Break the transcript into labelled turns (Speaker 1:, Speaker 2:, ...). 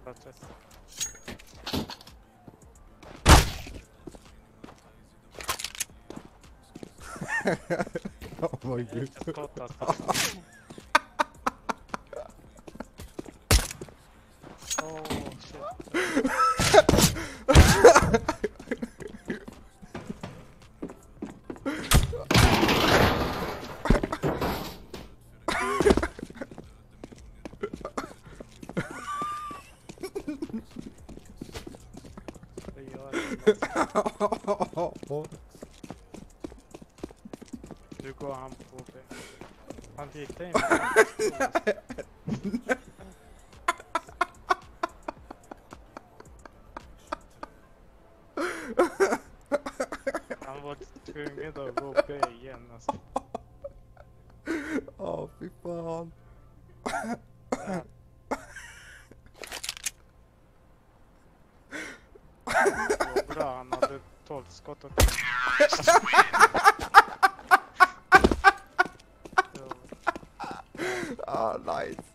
Speaker 1: Protest.
Speaker 2: Oh my god.
Speaker 1: Jag skottar. Oh shit. Nu går han på B. Han tittar in. Han var tvungen att gå B igen alltså.
Speaker 2: Åh, fy fan.
Speaker 1: Så bra, han hade 12 skott och...
Speaker 2: Ah, nice.